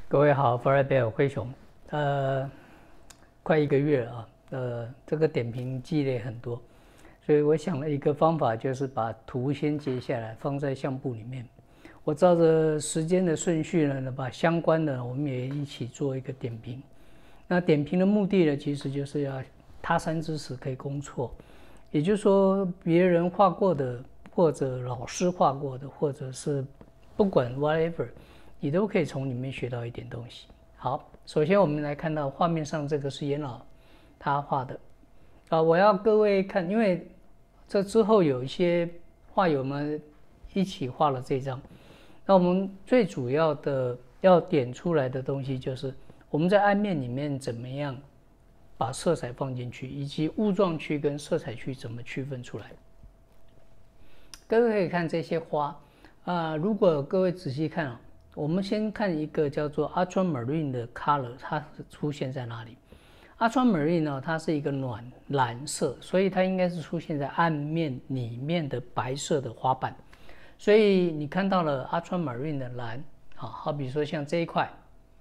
各位好，弗莱贝尔灰熊，快1个月了啊，这个点评积累很多，所以我想了一个方法，就是把图先截下来放在相簿里面。我照着时间的顺序呢，把相关的我们也一起做一个点评。那点评的目的呢，其实就是要他山之石可以攻错，也就是说别人画过的，或者老师画过的，或者是不管 whatever。你都可以从里面学到一点东西。好，首先我们来看到画面上这个是严老他画的我要各位看，因为这之后有一些画友们一起画了这张。那我们最主要的要点出来的东西就是我们在暗面里面怎么样把色彩放进去，以及雾状区跟色彩区怎么区分出来。各位可以看这些花如果各位仔细看我们先看一个叫做 Ultramarine 的 color， 它出现在哪里？ Ultramarine 呢，它是一个暖蓝色，所以它应该是出现在暗面里面的白色的花瓣。所以你看到了 Ultramarine 的蓝，好比说像这一块，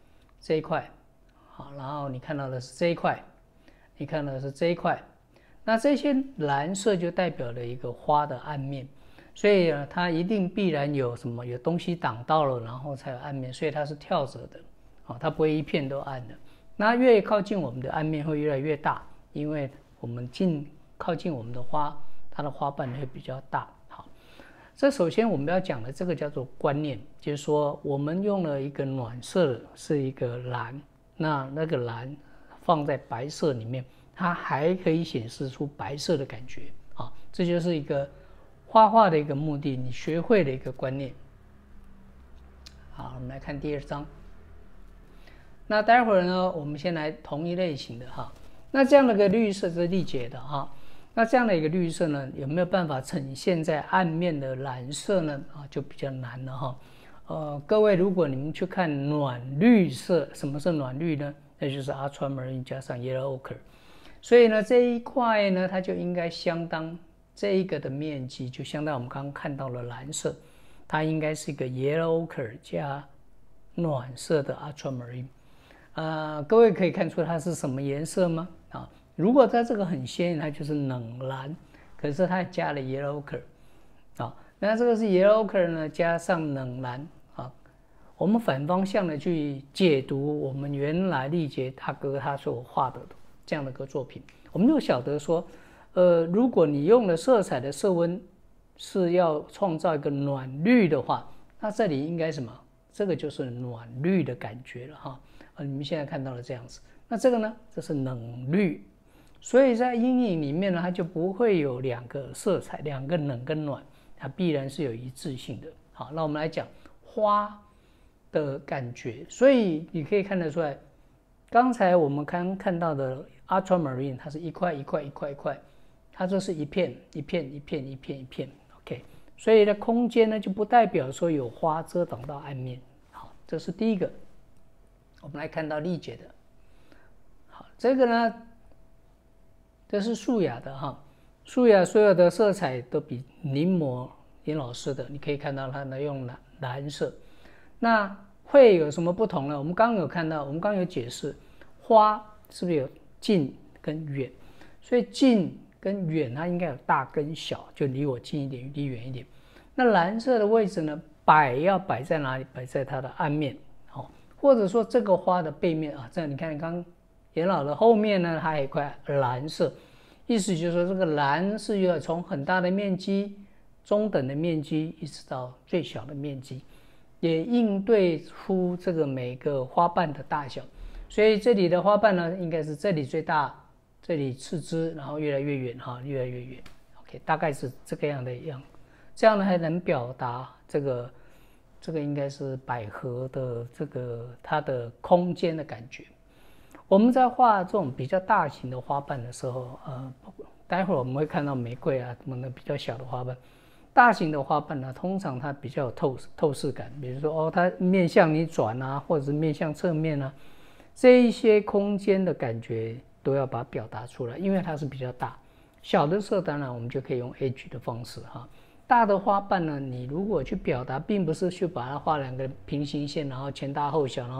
好，然后你看到的是这一块，你看到的是这一块，那这些蓝色就代表了一个花的暗面。所以它一定必然有什么有东西挡到了，然后才有暗面，所以它是跳着的它不会一片都暗的。那越靠近我们的暗面会越来越大，因为我们靠近我们的花，它的花瓣会比较大。好，这首先我们要讲的这个叫做观念，就是说我们用了一个暖色的是一个蓝，那个蓝放在白色里面，它还可以显示出白色的感觉这就是一个画画的一个目的，你学会的一个观念。好，我们来看第2章。那待会儿呢，我们先来同一类型的那这样的一个绿色是力解的那这样的一个绿色呢，有没有办法呈现在暗面的蓝色呢？就比较难了各位，如果你们去看暖绿色，什么是暖绿呢？那就是 Ultramarine 加上 Yellow Ochre。所以呢，这一块呢，它就应该相当。这一个的面积就相当我们刚刚看到了蓝色，它应该是一个 Yellow Ochre 加暖色的 Ultramarine。各位可以看出它是什么颜色吗？如果它这个很鲜艳，它就是冷蓝，可是它加了 Yellow Ochre。那这个是 Yellow Ochre 呢加上冷蓝我们反方向的去解读我们原来力杰大哥他所画的这样的一个作品，我们就晓得说。如果你用的色彩的色温是要创造一个暖绿的话，那这里应该什么？这个就是暖绿的感觉了你们现在看到了这样子，那这个呢？这是冷绿，所以在阴影里面呢，它就不会有2个色彩，2个冷跟暖，它必然是有一致性的。好，那我们来讲花的感觉，所以你可以看得出来，刚才我们刚看到的 Ultramarine， 它是一块一块一块一块。它这是一片一片一片一片一片 ，OK， 所以呢，空间呢就不代表说有花遮挡到暗面。好，这是第一个。我们来看到力解的，好，这个呢，这是素雅的素雅所有的色彩都比临摹林老师的，你可以看到它呢用蓝色。那会有什么不同呢？我们刚刚有看到，我们刚刚有解释，花是不是有近跟远？所以近跟远它应该有大跟小，就离我近一点，离远一点。那蓝色的位置呢，要摆在哪里？摆在它的暗面或者说这个花的背面这样你看刚严老的后面呢，它有一块蓝色，意思就是说这个蓝是要从很大的面积、中等的面积一直到最小的面积，也应对出这个每个花瓣的大小。所以这里的花瓣呢，应该是这里最大。这里次之，然后越来越远越来越远 ，OK， 大概是这个样的样，这样呢还能表达这个应该是百合的这个它的空间的感觉。我们在画这种比较大型的花瓣的时候，待会儿我们会看到玫瑰什么的比较小的花瓣，大型的花瓣呢，通常它比较有透视感，比如说它面向你转或者是面向侧面这一些空间的感觉。都要把它表达出来，因为它是比较大。小的时候当然我们就可以用 edge 的方式大的花瓣呢，你如果去表达，并不是去把它画2个平行线，然后前大后小，然后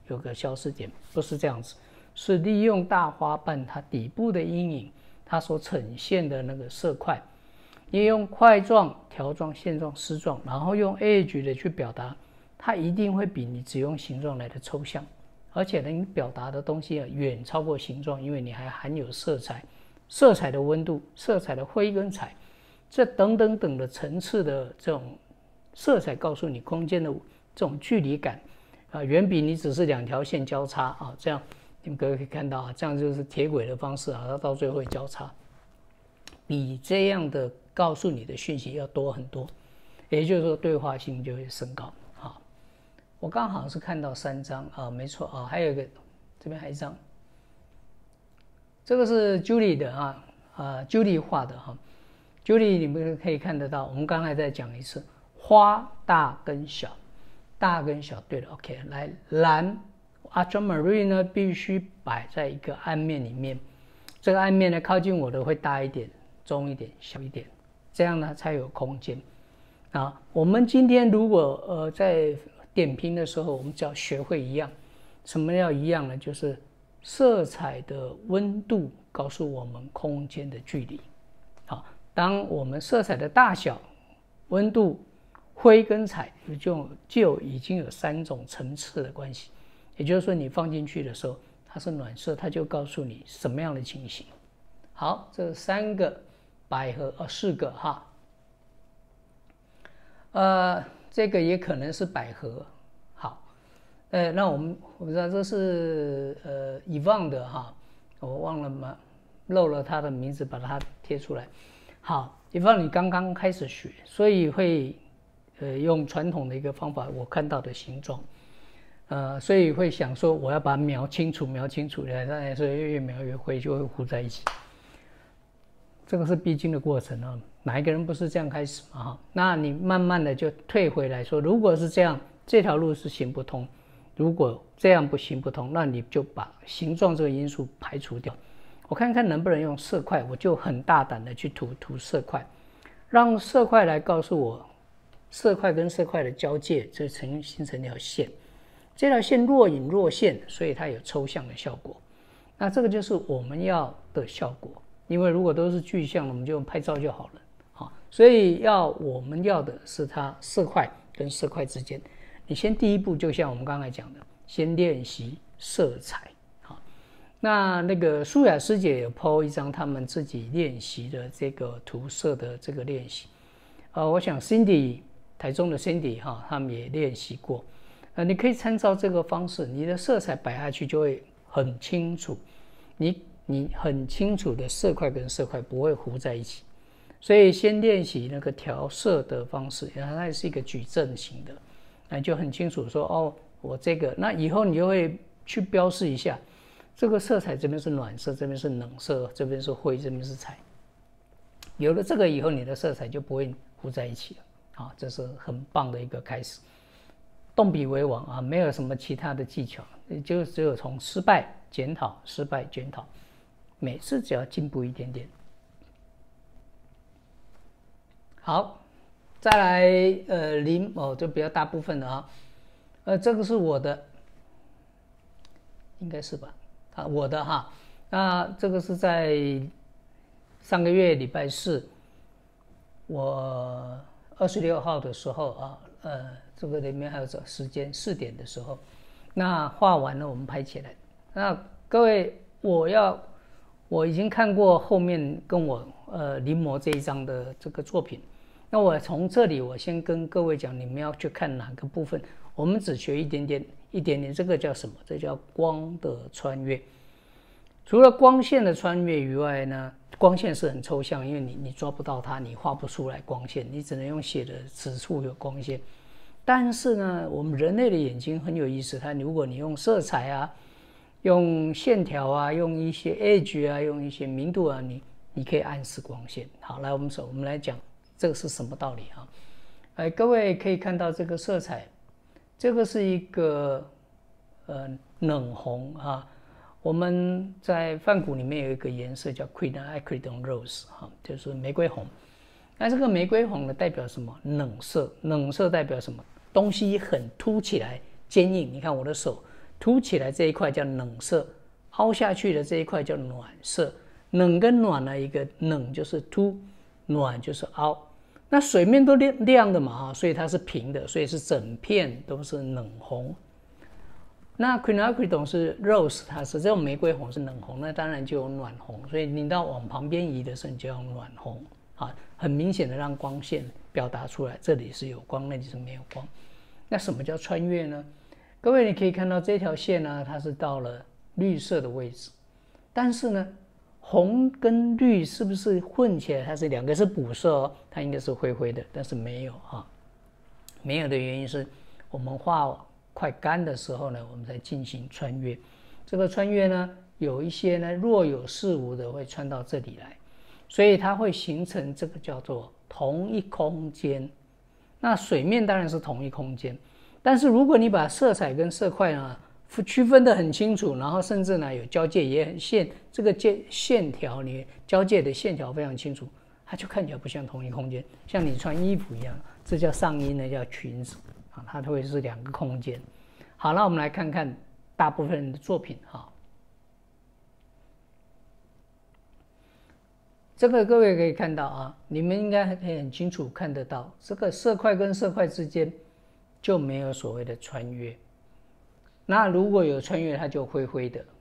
有个消失点，不是这样子，是利用大花瓣它底部的阴影，它所呈现的那个色块，你用块状、条状、线状、丝状，然后用 edge 的去表达，它一定会比你只用形状来的抽象，而且呢，你表达的东西远超过形状，因为你还含有色彩、色彩的温度、色彩的灰跟彩，这等等等的层次的这种色彩，告诉你空间的这种距离感远比你只是2条线交叉这样你们各位可以看到这样就是铁轨的方式它到最后会交叉，比这样的告诉你的讯息要多很多，也就是说对话性就会升高。我刚好是看到3张没错还有一个这边还有一张，这个是 Julie 的Julie 画的Julie 你们可以看得到，我们刚才再讲一次，花大跟小，大跟小对了 OK。 来，蓝 Ultramarine 呢必须摆在一个暗面里面，这个暗面呢靠近我的会大一点、中一点、小一点，这样呢才有空间我们今天如果在点评的时候，我们只要学会一样，什么要一样呢？就是色彩的温度告诉我们空间的距离当我们色彩的大小、温度、灰跟彩就已经有3种层次的关系，也就是说你放进去的时候它是暖色，它就告诉你什么样的情形。好，这3个百合4个这个也可能是百合。好，那我知道这是Yvonne 的我忘了漏了他的名字，把它贴出来。好，Yvonne 你刚刚开始学，所以会用传统的一个方法，我看到的形状，所以会想说我要把它描清楚，所以越描越灰，就会糊在一起。这个是必经的过程哪一个人不是这样开始嘛那你慢慢的就退回来说，如果是这样，这条路是行不通，如果这样不行不通，那你就把形状这个因素排除掉。我看看能不能用色块，我就很大胆的去涂色块，让色块来告诉我色块跟色块的交界，这形成一条线，这条线若隐若现，所以它有抽象的效果。那这个就是我们要的效果，因为如果都是具象，我们就拍照就好了所以我们要的是它色块跟色块之间，你先第一步就像我们刚才讲的，先练习色彩那个舒雅师姐有 po 一张他们自己练习的这个涂色的这个练习我想 Cindy 台中的 Cindy 他们也练习过你可以参照这个方式，你的色彩摆下去就会很清楚，你很清楚的色块跟色块不会糊在一起，所以先练习那个调色的方式，它也是一个矩阵型的，那就很清楚说我这个，那以后你就会去标示一下这个色彩，这边是暖色，这边是冷色，这边是灰，这边是彩。有了这个以后，你的色彩就不会糊在一起了这是很棒的一个开始。动笔为王没有什么其他的技巧，就只有从失败检讨，失败检讨，每次只要进步一点点。好，再来零就比较大部分的这个是我的，应该是吧我的那这个是在上个月礼拜4，我26号的时候这个里面还有时间4点的时候，那画完了我们拍起来。那各位，我已经看过后面跟我临摹这一张的这个作品，那我从这里我先跟各位讲，你们要去看哪个部分，我们只学一点点，这个叫什么？这叫光的穿越。除了光线的穿越以外呢，光线是很抽象，因为你抓不到它，你画不出来光线，你只能用写的指出有光线。但是呢，我们人类的眼睛很有意思，如果你用色彩用线条用一些 edge 用一些明度你可以暗示光线。好，来我们来讲这个是什么道理各位可以看到这个色彩，这个是一个冷红我们在梵谷里面有一个颜色叫 Quinacridone Rose 就是玫瑰红。那这个玫瑰红呢代表什么？冷色。冷色代表什么？东西很凸起来，坚硬。你看我的手凸起来这一块叫冷色，凹下去的这一块叫暖色。冷跟暖呢，一个冷就是凸，暖就是凹。那水面都亮的嘛，所以它是平的，所以是整片都是冷红。那 quinacridone 是 rose， 它是这种玫瑰红是冷红，那当然就有暖红。所以你到往旁边移的时候，你就要暖红啊，很明显的让光线表达出来，这里是有光，那里是没有光。那什么叫穿越呢？各位你可以看到这条线呢，它是到了绿色的位置，但是呢，红跟绿是不是混起来？它是两个是补色哦，它应该是灰灰的，但是没有啊。没有的原因是我们画快干的时候呢，我们才进行穿越。这个穿越呢，有一些呢若有似无的会穿到这里来，所以它会形成这个叫做同一空间。那水面当然是同一空间，但是如果你把色彩跟色块呢区分得很清楚，然后甚至呢有交界也很这个线条你交界的线条非常清楚，它就看起来不像同一空间，像你穿衣服一样，这叫上衣呢叫裙子啊，它会是两个空间。好，那我们来看看大部分人的作品哈。这个各位可以看到啊，你们应该可以很清楚看得到，这个色块跟色块之间就没有所谓的穿越。那如果有穿越，它就灰灰的，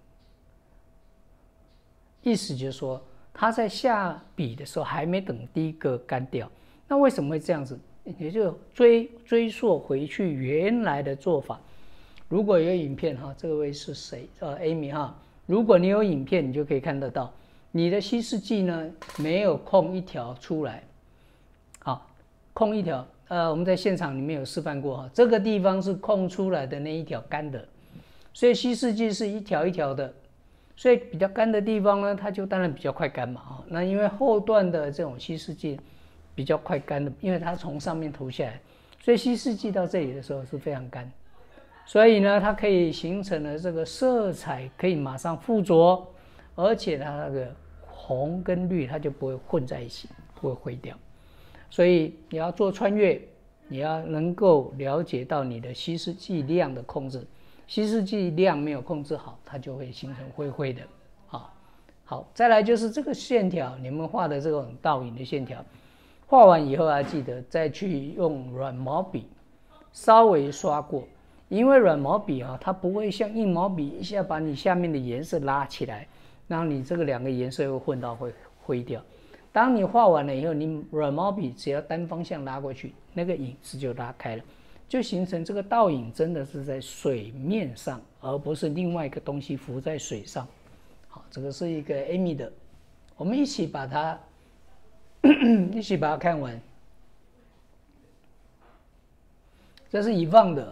意思就是说，它在下笔的时候还没等第一个干掉。那为什么会这样子？也就追溯回去原来的做法。如果有影片哈，这位是谁？Amy 哈。如果你有影片，你就可以看得到，你的稀释剂呢没有空一条出来，好，空一条。我们在现场里面有示范过哈，这个地方是空出来的那一条干的，所以稀释剂是一条一条的，所以比较干的地方呢，它就当然比较快干嘛哈。那因为后段的这种稀释剂比较快干的，因为它从上面涂下来，所以稀释剂到这里的时候是非常干。所以呢，它可以形成了这个色彩可以马上附着，而且它那个红跟绿它就不会混在一起，不会灰掉。所以你要做穿越，你要能够了解到你的稀释剂量的控制，稀释剂量没有控制好，它就会形成灰灰的。好，再来就是这个线条，你们画的这种倒影的线条，画完以后要记得再去用软毛笔稍微刷过。因为软毛笔啊，它不会像硬毛笔一下把你下面的颜色拉起来，然后你这个两个颜色又混到会灰掉。当你画完了以后，你软毛笔只要单方向拉过去，那个影子就拉开了，就形成这个倒影真的是在水面上，而不是另外一个东西浮在水上。好，这个是一个 Amy 的，我们一起把它看完。这是Yvonne的。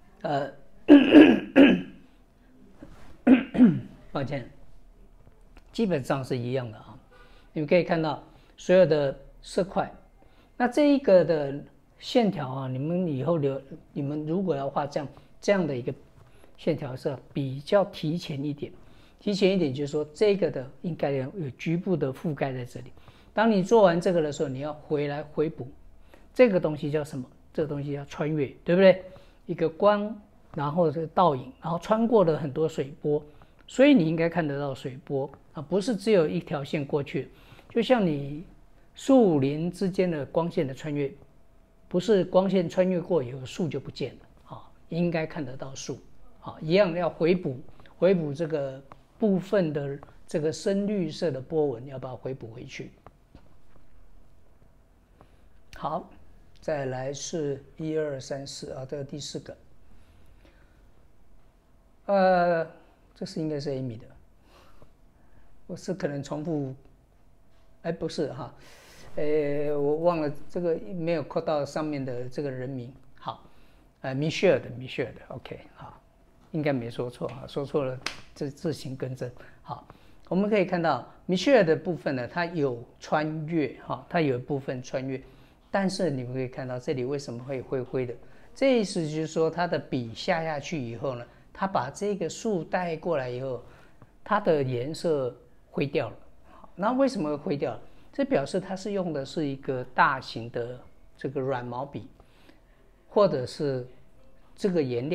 抱歉，基本上是一样的啊。你们可以看到所有的色块，那这一个的线条啊，你们以后你们如果要画这样的一个线条是比较提前一点。提前一点就是说，这个的应该有局部的覆盖在这里。当你做完这个的时候，你要回来回补。这个东西叫什么？这个东西叫穿越，对不对？一个光，然后这个倒影，然后穿过了很多水波，所以你应该看得到水波啊，不是只有一条线过去。就像你树林之间的光线的穿越，不是光线穿越过以后树就不见了啊，应该看得到树啊，一样要回补这个部分的这个深绿色的波纹，要把它回补回去。好。再来是1、2、3、4啊，这个第4个，这是应该是 Amy 的，我是可能重复，不是哈，我忘了这个没有扣到上面的这个人名。好，Michelle 的 ，OK， 好，应该没说错啊，说错了自行更正。好，我们可以看到 Michelle 的部分呢，它有穿越哈，它有一部分穿越。但是你们可以看到这里为什么会灰灰的？这意思就是说，它的笔下去以后呢，它把这个树带过来以后，它的颜色灰掉了。那为什么会灰掉？这表示它是用的是一个大型的这个软毛笔，或者是这个颜料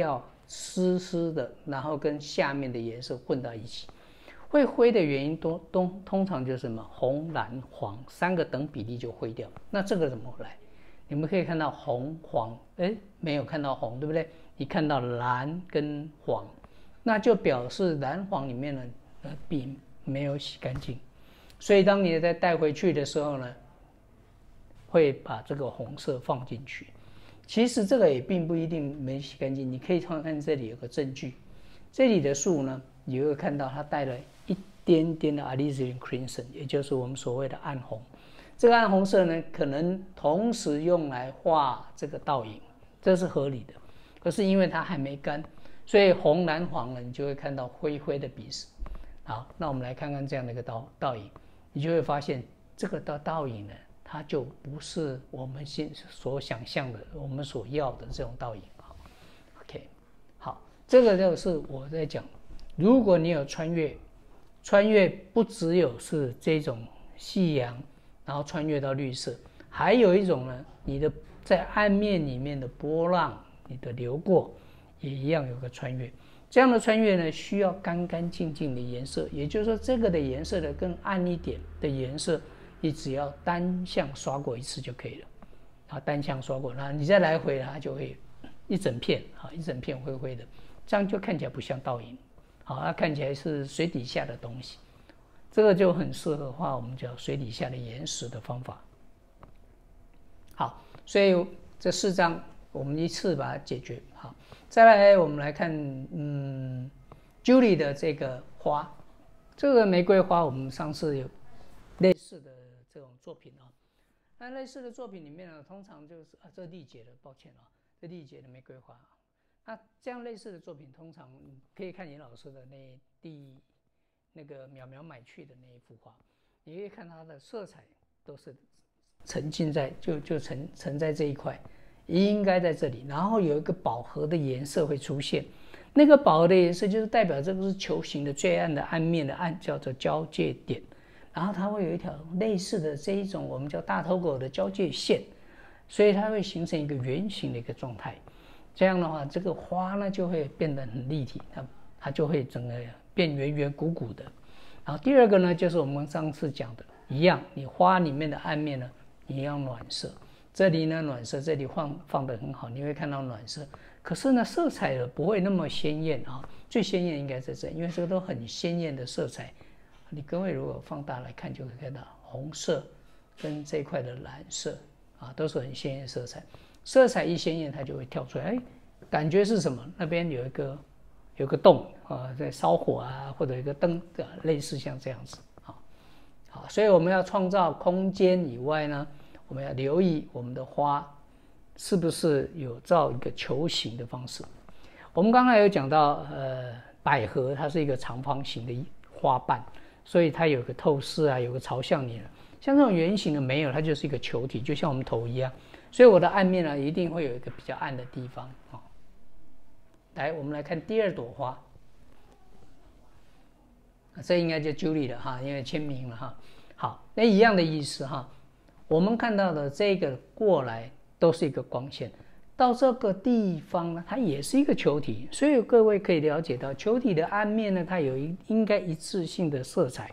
湿湿的，然后跟下面的颜色混到一起。会灰的原因通常就是什么红、蓝、黄3个等比例就灰掉。那这个怎么来？你们可以看到红、黄，没有看到红，对不对？你看到蓝跟黄，那就表示蓝黄里面呢笔没有洗干净，所以当你再带回去的时候呢，会把这个红色放进去。其实这个也并不一定没洗干净，你可以看看这里有个证据，这里的树呢，你会看到它带了一点点的 alizarin crimson， 也就是我们所谓的暗红。这个暗红色呢，可能同时用来画这个倒影，这是合理的。可是因为它还没干，所以红、蓝、黄呢，你就会看到灰灰的笔势。好，那我们来看看这样的一个倒影，你就会发现这个倒影呢，它就不是我们所想象的、我们所要的这种倒影。OK， 好，这个就是我在讲，如果你有穿越不只有是这种夕阳，然后穿越到绿色，还有一种呢，你的在暗面里面的波浪，你的流过也一样有个穿越。这样的穿越呢，需要干干净净的颜色，也就是说，这个的颜色的更暗一点的颜色，你只要单向刷过一次就可以了。啊，单向刷过，那你再来回，它就会一整片灰灰的，这样就看起来不像倒影。好，它看起来是水底下的东西，这个就很适合画我们叫水底下的岩石的方法。好，所以这4章我们一次把它解决。好，再来我们来看Julie 的这个花，这个玫瑰花我们上次有类似的这种作品啊。那类似的作品里面呢，通常就是这丽姐的，抱歉啊，这丽姐的玫瑰花。那这样类似的作品，通常可以看严老师的那个淼淼买去的那一幅画，你可以看它的色彩都是沉浸在就沉在这一块，应该在这里，然后有一个饱和的颜色会出现，那个饱和的颜色就是代表这个是球形的最暗的暗面的暗，叫做交界点，然后它会有一条类似的这一种我们叫大头狗的交界线，所以它会形成一个圆形的一个状态。这样的话，这个花呢就会变得很立体，它就会整个变圆圆鼓鼓的。然后第二个呢，就是我们上次讲的一样，你花里面的暗面呢，你要暖色。这里呢暖色，这里放得很好，你会看到暖色。可是呢，色彩不会那么鲜艳啊，最鲜艳应该在这，因为这个都很鲜艳的色彩。你各位如果放大来看，就会看到红色跟这一块的蓝色啊，都是很鲜艳的色彩。色彩一鲜艳，它就会跳出来，感觉是什么？那边有个洞啊，在烧火啊，或者一个灯，类似像这样子。好，所以我们要创造空间以外呢，我们要留意我们的花是不是有照一个球形的方式。我们刚才有讲到，百合它是一个长方形的花瓣，所以它有个透视啊，有个朝向你。像这种圆形的没有，它就是一个球体，就像我们头一样。所以我的暗面呢，一定会有一个比较暗的地方。来，我们来看第2朵花，这应该就 Julie 了哈，因为签名了哈。好，那一样的意思哈。我们看到的这个过来都是一个光线，到这个地方呢，它也是一个球体，所以各位可以了解到，球体的暗面呢，它有应该一致性的色彩，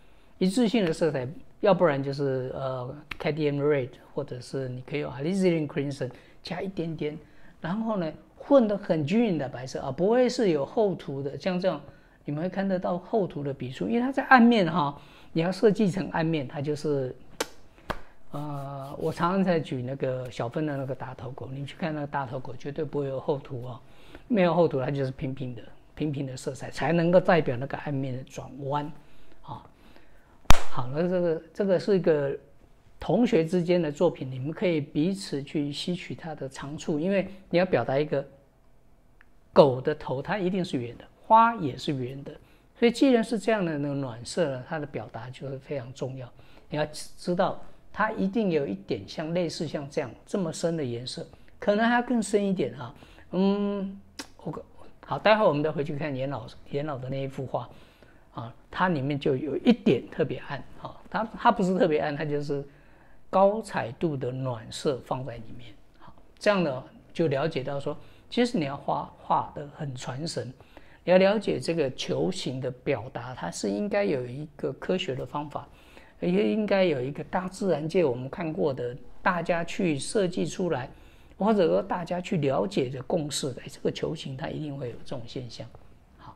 要不然就是cadmium red， 或者是你可以用 alizarin crimson 加一点点，然后呢混得很均匀的白色啊，不会是有厚涂的，像这样你们会看得到厚涂的笔触，因为它在暗面哈，你要设计成暗面，它就是我常常在举那个小分的那个大头狗，你去看那个大头狗绝对不会有厚涂哦，没有厚涂它就是平平的色彩，才能够代表那个暗面的转弯啊。好了，这个是一个同学之间的作品，你们可以彼此去吸取它的长处，因为你要表达一个狗的头，它一定是圆的，花也是圆的，所以既然是这样的那个暖色呢，它的表达就是非常重要。你要知道，它一定有一点类似像这么深的颜色，可能还要更深一点啊。好，待会我们再回去看严老的那一幅画。它里面就有一点特别暗，它不是特别暗，它就是高彩度的暖色放在里面。好，这样呢就了解到说， 其实你要画得很传神，你要了解这个球形的表达，它是应该有一个科学的方法，而且应该有一个大自然界我们看过的，大家去设计出来，或者说大家去了解的共识的，这个球形它一定会有这种现象。好，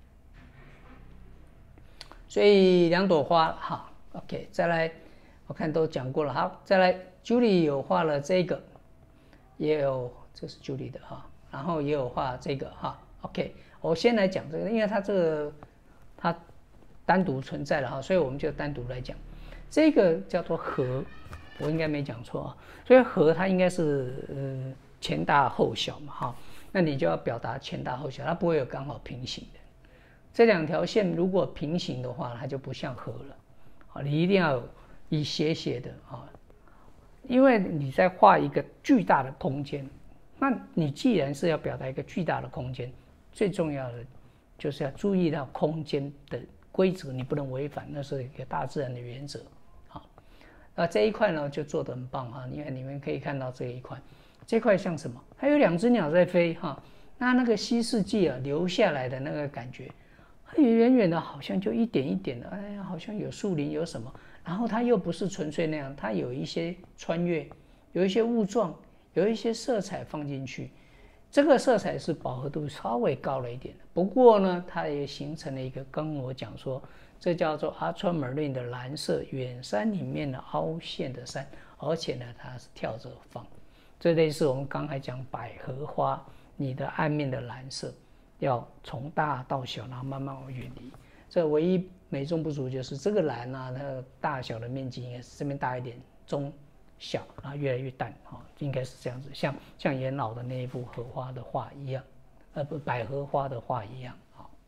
所以2朵花，好 ，OK， 再来，我看都讲过了，好，再来 ，Julie 有画了这个，也有，这是 Julie 的哈。然后也有画这个哈 ，OK， 我先来讲这个，因为它这个它单独存在了哈，所以我们就单独来讲。这个叫做和，我应该没讲错啊，所以和它应该是前大后小嘛哈，那你就要表达前大后小，它不会有刚好平行的。这2条线如果平行的话，它就不像和了啊，你一定要有以斜斜的啊，因为你在画一个巨大的空间。那你既然是要表达一个巨大的空间，最重要的就是要注意到空间的规则，你不能违反，那是一个大自然的原则。好，那这一块呢就做得很棒哈，因为你们可以看到这一块，这块像什么？还有2只鸟在飞哈，那个西世纪啊留下来的那个感觉，远远的好像就一点一点的，哎呀，好像有树林有什么，然后它又不是纯粹那样，它有一些穿越，有一些雾状。有一些色彩放进去，这个色彩是饱和度稍微高了一点，不过呢，它也形成了一个跟我讲说，这叫做 ultramarine 的蓝色，远山里面的凹陷的山，而且呢，它是跳着放，这类似我们刚才讲百合花，你的暗面的蓝色要从大到小，然后慢慢往远离。这唯一美中不足就是这个蓝啊，它的大小的面积应该是这边大一点，中。小，然后越来越淡，应该是这样子，像严老的那一幅荷花的画一样，百合花的画一样，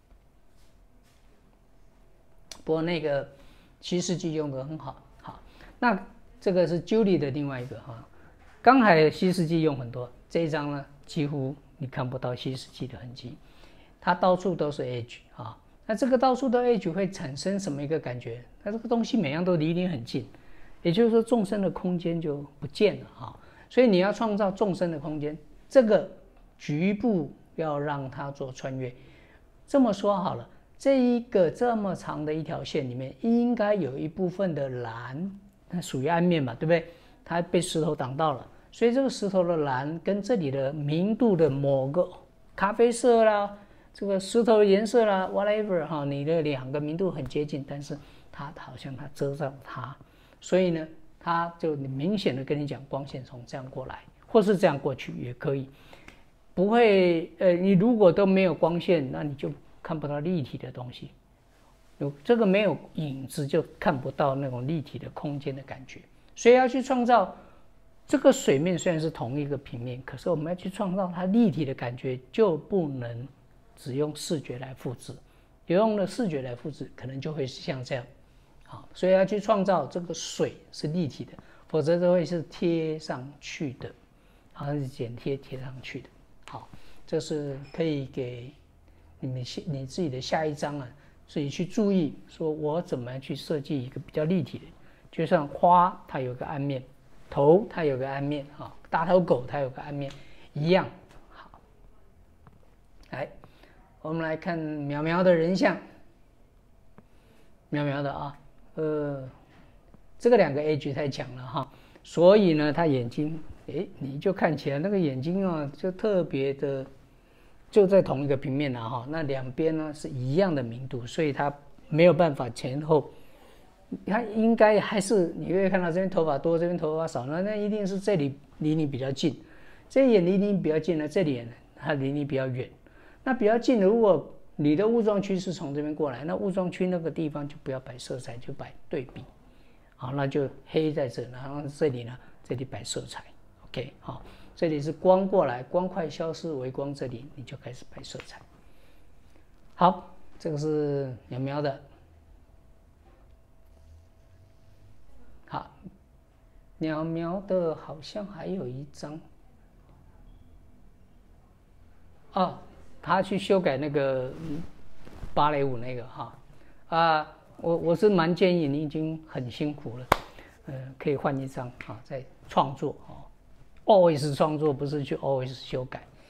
不过那个7世纪用的很好，好，那这个是 Julie 的另外一个哈，刚才7世纪用很多，这一张呢几乎你看不到7世纪的痕迹，它到处都是 edge 啊，那这个到处的 edge 会产生什么一个感觉？它这个东西每样都离你很近。也就是说，众生的空间就不见了啊，所以你要创造众生的空间，这个局部要让它做穿越。这么说好了，这一个这么长的一条线里面，应该有一部分的蓝，它属于暗面嘛，对不对？它被石头挡到了，所以这个石头的蓝跟这里的明度的某个咖啡色啦，这个石头的颜色啦 ，whatever 哈，你的2个明度很接近，但是它好像它遮上它。所以呢，它就明显的跟你讲，光线从这样过来，或是这样过去也可以，不会你如果都没有光线，那你就看不到立体的东西，有这个没有影子就看不到那种立体的空间的感觉。所以要去创造这个水面虽然是同一个平面，可是我们要去创造它立体的感觉，就不能只用视觉来复制，用了视觉来复制，可能就会像这样。所以要去创造这个水是立体的，否则就会是贴上去的，好像是剪贴上去的。好，这是可以给你自己的下一章啊，自己去注意，说我怎么去设计一个比较立体的，就像花它有个暗面，头它有个暗面，大头狗它有个暗面一样。好，来，我们来看苗苗的人像，苗苗的啊。这个2个 edge 太强了哈，所以呢，他眼睛，你就看起来那个眼睛啊，就特别的，就在同一个平面了哈，那2边呢是一样的明度，所以它没有办法前后，它应该还是你会看到这边头发多，这边头发少，那一定是这里离你比较近，这眼离你比较近呢，这里它离你比较远，那比较近的如果。你的雾状区是从这边过来，那雾状区那个地方就不要摆色彩，就摆对比，好，那就黑在这，然后这里呢，这里摆色彩 ，OK， 好，这里是光过来，光快消失，微光这里你就开始摆色彩。好，这个是苗苗的，好，苗苗的好像还有一张，哦。他去修改那个芭蕾舞那个我是蛮建议你已经很辛苦了，可以换一张再创作always 创作不是去 always 修改，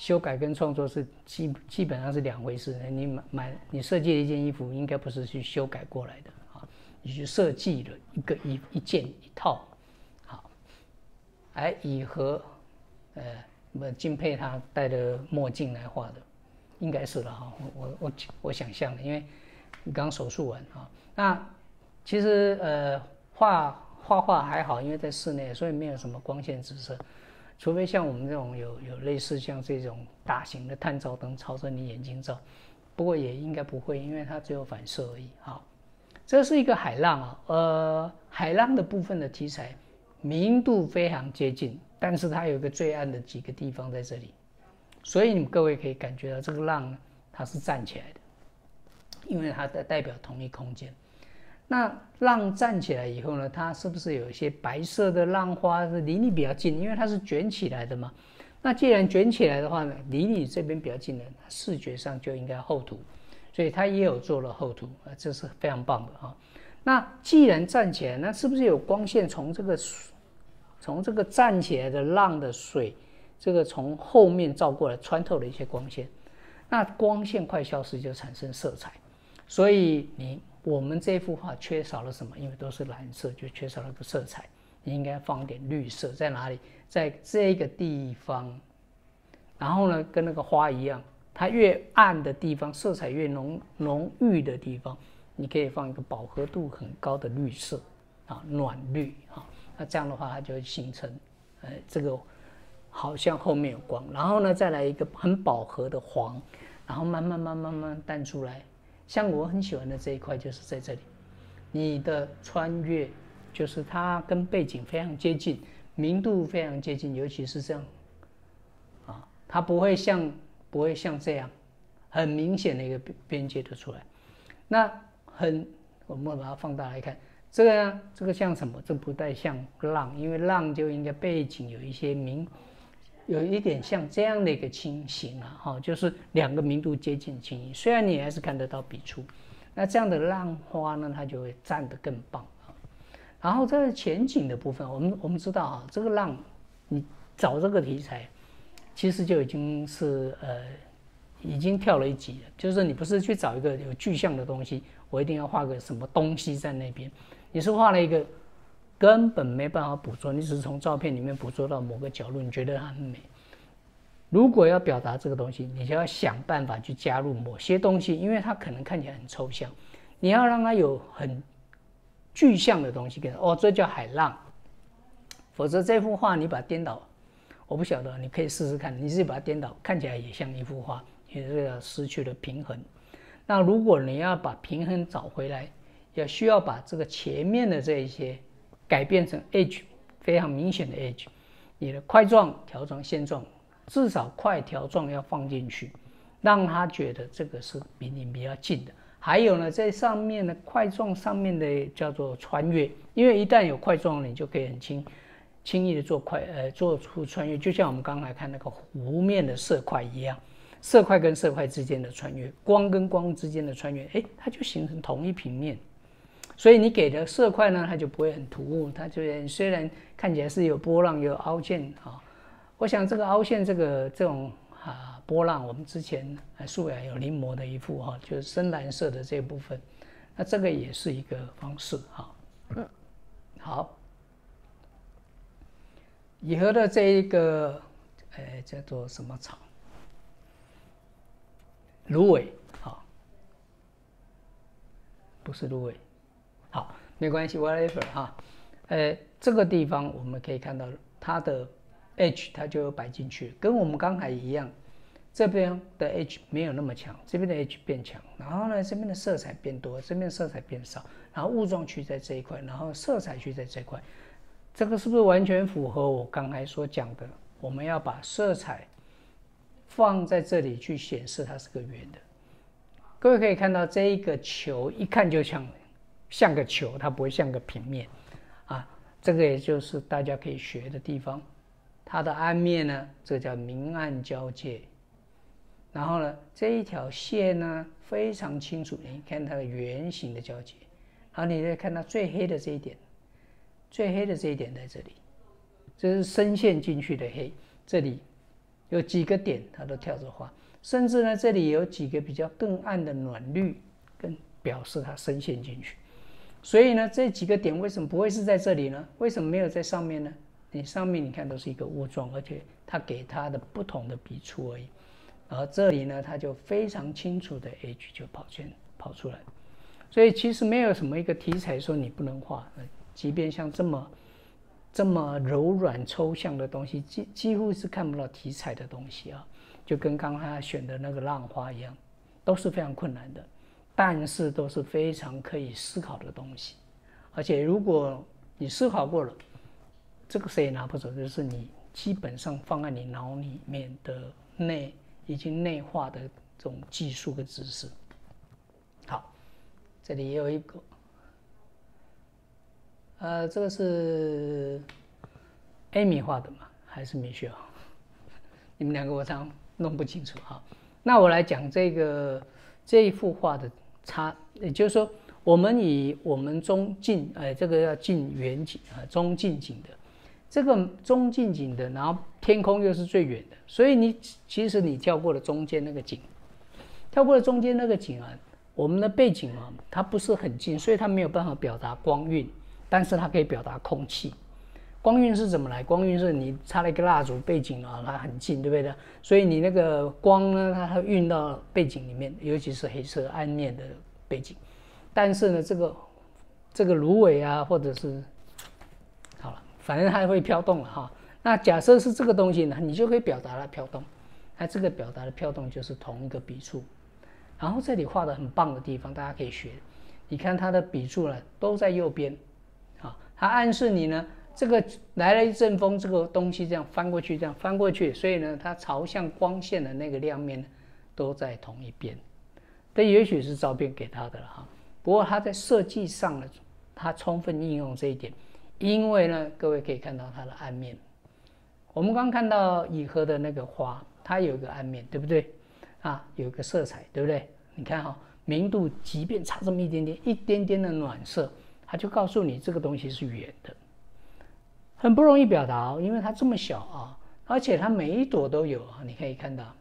修改跟创作是基本上是两回事。你设计了一件衣服，应该不是去修改过来的啊，你去设计了一件一套。好，以和我敬佩他戴的墨镜来画的，应该是了哈。我想象的，因为刚手术完啊。那其实画画还好，因为在室内，所以没有什么光线直射。除非像我们这种有类似像这种大型的探照灯朝着你眼睛照，不过也应该不会，因为它只有反射而已。好，这是一个海浪啊，海浪的部分的题材明度非常接近，但是它有一个最暗的几个地方在这里，所以你们各位可以感觉到这个浪它是站起来的，因为它代表同一空间。那浪站起来以后呢，它是不是有一些白色的浪花是离你比较近？因为它是卷起来的嘛。那既然卷起来的话呢，离你这边比较近的，视觉上就应该厚涂，所以它也有做了厚涂这是非常棒的哈。那既然站起来，那是不是有光线从这个站起来的浪的水，这个从后面照过来，穿透了一些光线？那光线快消失，就产生色彩，所以我们这幅画缺少了什么？因为都是蓝色，就缺少了个色彩。你应该放点绿色，在哪里？在这个地方。然后呢，跟那个花一样，它越暗的地方，色彩越浓郁的地方，你可以放一个饱和度很高的绿色啊，暖绿啊。那这样的话，它就会形成，这个好像后面有光。然后呢，再来一个很饱和的黄，然后慢慢淡出来。像我很喜欢的这一块就是在这里，你的穿越就是它跟背景非常接近，明度非常接近，尤其是这样啊，它不会像这样很明显的一个边界的出来。那我们把它放大来看，这个像什么？这不太像浪，因为浪就应该背景有一点像这样的一个情形啊，就是两个明度接近的情形。虽然你还是看得到笔触，那这样的浪花呢，它就会站得更棒啊。然后在前景的部分，我们知道啊，这个浪，你找这个题材，其实就已经是已经跳了一级了。就是你不是去找一个有具象的东西，我一定要画个什么东西在那边，你是画了一个根本没办法捕捉，你只是从照片里面捕捉到某个角落，你觉得它很美。如果要表达这个东西，你就要想办法去加入某些东西，因为它可能看起来很抽象，你要让它有很具象的东西给它。这叫海浪。否则这幅画你把它颠倒，我不晓得，你可以试试看，你自己把它颠倒，看起来也像一幅画，也是失去了平衡。那如果你要把平衡找回来，也需要把这个前面的这一些改变成 edge， 非常明显的 edge， 你的块状、条状、线状，至少块条状要放进去，让他觉得这个是离你比较近的。还有呢，在上面的块状上面的叫做穿越，因为一旦有块状，你就可以很轻易的做出穿越，就像我们刚才看那个湖面的色块一样，色块跟色块之间的穿越，光跟光之间的穿越，它就形成同一平面。所以你给的色块呢，它就不会很突兀，它就虽然看起来是有波浪有凹陷啊，我想这个凹陷这种波浪，我们之前素雅有临摹的一幅就是深蓝色的这部分，那这个也是一个方式好，以和的这一个叫做什么草？芦苇，不是芦苇。好，没关系 ，whatever 这个地方我们可以看到它的 edge 它就摆进去，跟我们刚才一样，这边的 edge 没有那么强，这边的 edge 变强，然后呢，这边的色彩变多，这边的色彩变少，然后雾状区在这一块，然后色彩区在这一块，这个是不是完全符合我刚才所讲的？我们要把色彩放在这里去显示它是个圆的。各位可以看到这一个球一看就像个球，它不会像个平面这个也就是大家可以学的地方。它的暗面呢，这叫明暗交界，然后呢，这一条线呢非常清楚，你看它的圆形的交界，然后你再看到最黑的这一点，最黑的这一点在这里，这是深陷进去的黑，这里有几个点它都跳着画，甚至呢这里有几个比较更暗的暖绿，更表示它深陷进去。所以呢这几个点为什么不会是在这里呢？为什么没有在上面呢？你上面你看都是一个雾状，而且它给它的不同的笔触而已。而这里呢它就非常清楚的 H 就跑出来。所以其实没有什么一个题材说你不能画，即便像这么柔软抽象的东西，几乎是看不到题材的东西啊，就跟刚才他选的那个浪花一样，都是非常困难的，但是都是非常可以思考的东西。而且如果你思考过了，这个谁也拿不走，就是你基本上放在你脑里面的已经内化的这种技术跟知识。好，这里也有一个。这个是 Amy 画的吗？还是米雪？你们两个我常弄不清楚哈。那我来讲这一幅画的差，也就是说，我们中近，这个要近远景啊，中近景的，这个中近景的，然后天空又是最远的，所以其实你跳过了中间那个景，啊，我们的背景啊，它不是很近，所以它没有办法表达光晕。但是它可以表达空气。光晕是怎么来？光晕是你插了一个蜡烛，背景啊，它很近，对不对？所以你那个光呢，它会晕到背景里面，尤其是黑色暗面的背景。但是呢，这个芦苇啊，或者是好了，反正它会飘动了哈。那假设是这个东西呢，你就可以表达它飘动。那这个表达的飘动就是同一个笔触。然后这里画的很棒的地方，大家可以学。你看它的笔触呢，都在右边。它暗示你呢，这个来了一阵风，这个东西这样翻过去，所以呢，它朝向光线的那个亮面都在同一边。这也许是照片给他的了哈。不过它在设计上呢，它充分应用这一点，因为呢，各位可以看到它的暗面。我们刚看到乙禾的那个花，它有一个暗面，对不对？啊，有一个色彩，对不对？你看哈，明度即便差这么一点点的暖色。它就告诉你这个东西是圆的，很不容易表达因为它这么小啊，而且它每一朵都有啊，你可以看到，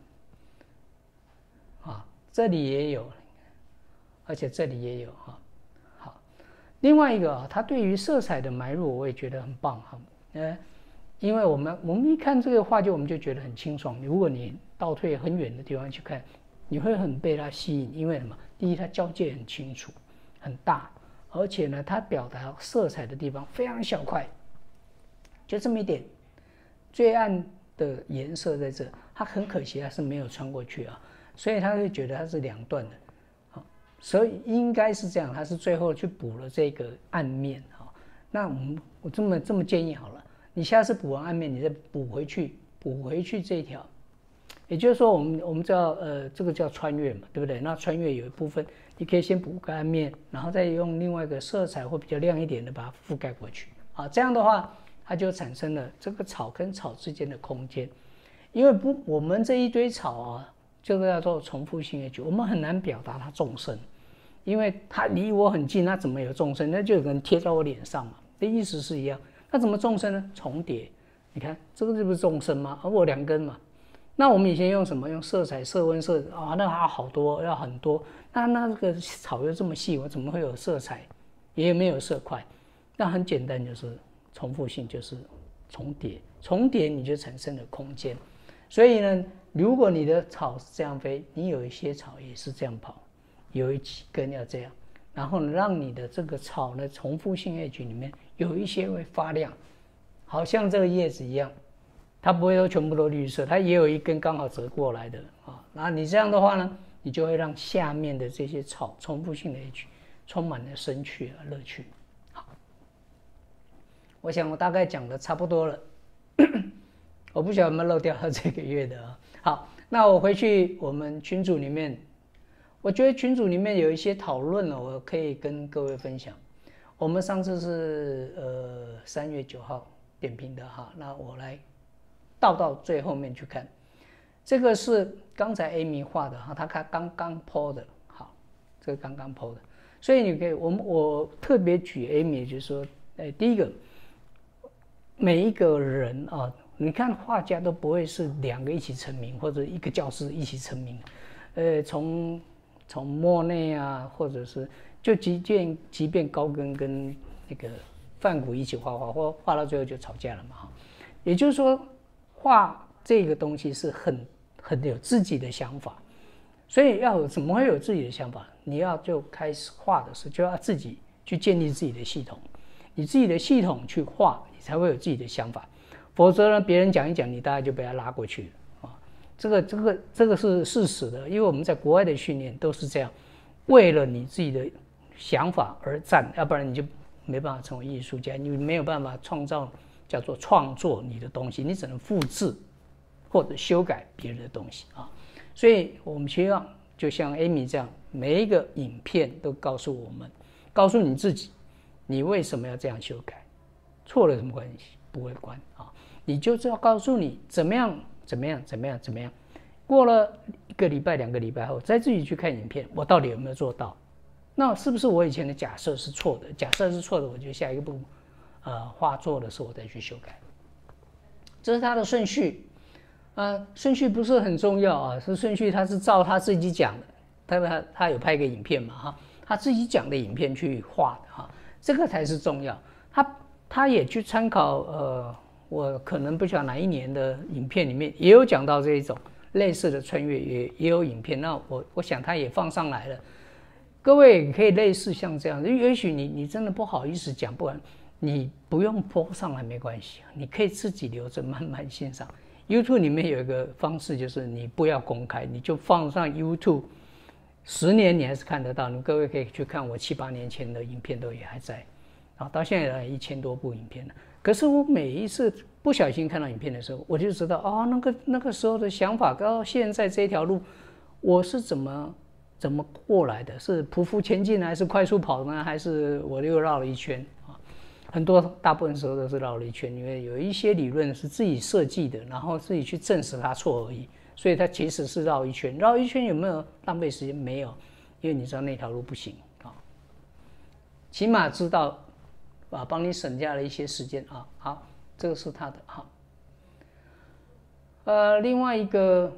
啊，这里也有，而且这里也有啊。好，另外一个啊，它对于色彩的埋入，我也觉得很棒哈。因为我们一看这个画我们就觉得很清爽。如果你倒退很远的地方去看，你会很被它吸引，因为什么？第一，它交界很清楚，很大。而且呢，它表达色彩的地方非常小块，就这么一点，最暗的颜色在这，它很可惜它是没有穿过去啊，所以他会觉得它是两段的，所以应该是这样，它是最后去补了这个暗面啊。那我这么建议好了，你下次补完暗面，你再补回去这一条。也就是说，我们叫这个叫穿越嘛，对不对？那穿越有一部分，你可以先补个暗面，然后再用另外一个色彩或比较亮一点的把它覆盖过去啊。这样的话，它就产生了这个草跟草之间的空间。因为我们这一堆草啊，这个叫做重复性 H， 我们很难表达它纵深，因为它离我很近，那怎么有纵深？那就有人贴在我脸上嘛，的意思是一样。那怎么纵深呢？重叠，你看这个是不是纵深吗？而我两根嘛。那我们以前用什么？用色彩、色温、色啊，那还好多，要很多。那这个草又这么细，我怎么会有色彩？也没有色块。那很简单，就是重复性，就是重叠。重叠你就产生了空间。所以呢，如果你的草是这样飞，你有一些草也是这样跑，有几根要这样，然后呢，让你的这个草呢，重复性 H 里面有一些会发亮，好像这个叶子一样。它不会都全部都绿色，它也有一根刚好折过来的啊。那你这样的话呢，你就会让下面的这些草重复性的 H 充满了生趣和乐趣。好，我想我大概讲的差不多了，我不晓得有没有漏掉这个月的啊。好，那我回去我们群组里面，我觉得群组里面有一些讨论了，我可以跟各位分享。我们上次是3月9号点评的哈，那我来到最后面去看，这个是刚才 Amy 画的哈，他刚刚 po 的，好，这个刚刚 po 的，所以你可以，我特别举 Amy， 就是说，第一个，每一个人啊， 你看画家都不会是2个一起成名，或者1个教师一起成名。从莫内啊，或者是就即便高更跟那个梵谷一起画画，或画到最后就吵架了嘛。也就是说，画这个东西是很有自己的想法，所以怎么会有自己的想法？你要就开始画的时候，就要自己去建立自己的系统，你自己的系统去画，你才会有自己的想法。否则呢，别人讲一讲，你大概就被他拉过去了啊。这个是事实的，因为我们在国外的训练都是这样，为了你自己的想法而战，要不然你就没办法成为艺术家，你没有办法创造叫做创作你的东西，你只能复制或者修改别人的东西啊。所以我们希望就像 Amy 这样，每一个影片都告诉我们，告诉你自己，你为什么要这样修改，错了有什么关系？不会关啊，你就是要告诉你怎么样。过了1个礼拜、2个礼拜后，再自己去看影片，我到底有没有做到？那是不是我以前的假设是错的？假设是错的，我就下一步，画作的时候我再去修改。这是它的顺序，顺序不是很重要啊，是顺序，它是照他自己讲的，他有拍一个影片嘛哈，他自己讲的影片去画的哈，这个才是重要。他也去参考我可能不晓得哪一年的影片里面也有讲到这一种类似的穿越，也有影片，那我想他也放上来了。各位也可以类似像这样，也许你真的不好意思讲，不然你不用播上来没关系，你可以自己留着慢慢欣赏。YouTube 里面有一个方式，就是你不要公开，你就放上 YouTube， 10年你还是看得到。你各位可以去看我7、8年前的影片都也还在，到现在1000多部影片了。可是我每一次不小心看到影片的时候，我就知道那个时候的想法到现在这条路我是怎么过来的，是匍匐前进还是快速跑呢，还是我又绕了一圈啊？大部分时候都是绕了一圈，因为有一些理论是自己设计的，然后自己去证实它错而已，所以它其实是绕一圈。绕一圈有没有浪费时间？没有，因为你知道那条路不行啊，起码知道帮你省下了一些时间啊。好，这个是他的哈。另外一个，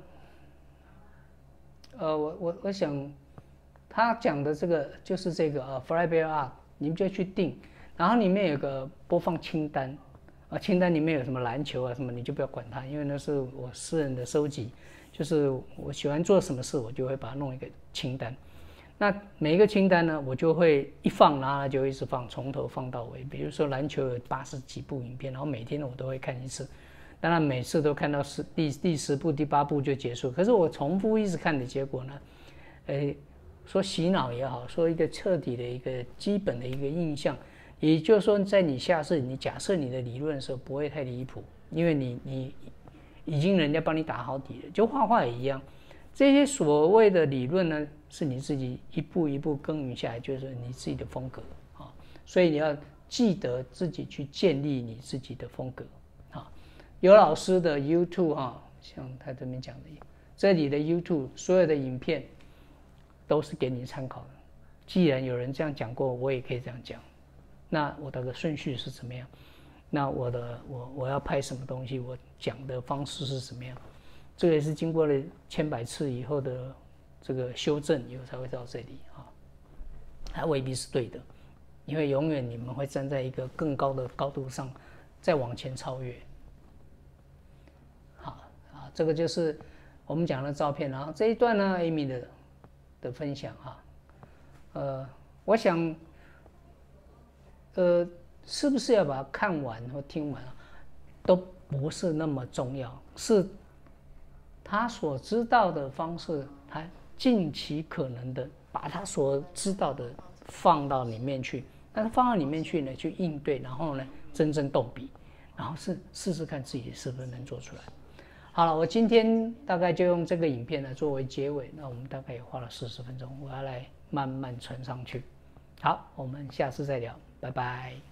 我想他讲的这个就是这个Flybear Art， 你们就去定，然后里面有个播放清单清单里面有什么篮球啊什么，你就不要管它，因为那是我私人的收集，就是我喜欢做什么事，我就会把它弄一个清单。那每一个清单呢，我就会一放，然后就一直放，从头放到尾。比如说篮球有80几部影片，然后每天我都会看一次，当然每次都看到第10部、第8部就结束。可是我重复一直看的结果呢，说洗脑也好，说一个彻底的一个基本的一个印象，也就是说，在你下次你假设你的理论的时候不会太离谱，因为你已经人家帮你打好底了，就画画也一样。这些所谓的理论呢，是你自己一步一步耕耘下来，就是你自己的风格啊。所以你要记得自己去建立你自己的风格啊。有老师的 YouTube 像他这边讲的，这里的 YouTube 所有的影片都是给你参考的。既然有人这样讲过，我也可以这样讲。那我的顺序是怎么样？那我要拍什么东西？我讲的方式是什么样？这个也是经过了千百次以后的这个修正以后才会到这里还未必是对的，因为永远你们会站在一个更高的高度上，再往前超越。这个就是我们讲的照片。然后这一段呢 ，Amy 的分享我想是不是要把它看完或听完都不是那么重要，是他所知道的方式，他尽其可能的把他所知道的放到里面去，但是放到里面去呢，去应对，然后呢，真正动笔，然后试试看自己是不是能做出来。好了，我今天大概就用这个影片来作为结尾，那我们大概也花了40分钟，我要来慢慢传上去。好，我们下次再聊，拜拜。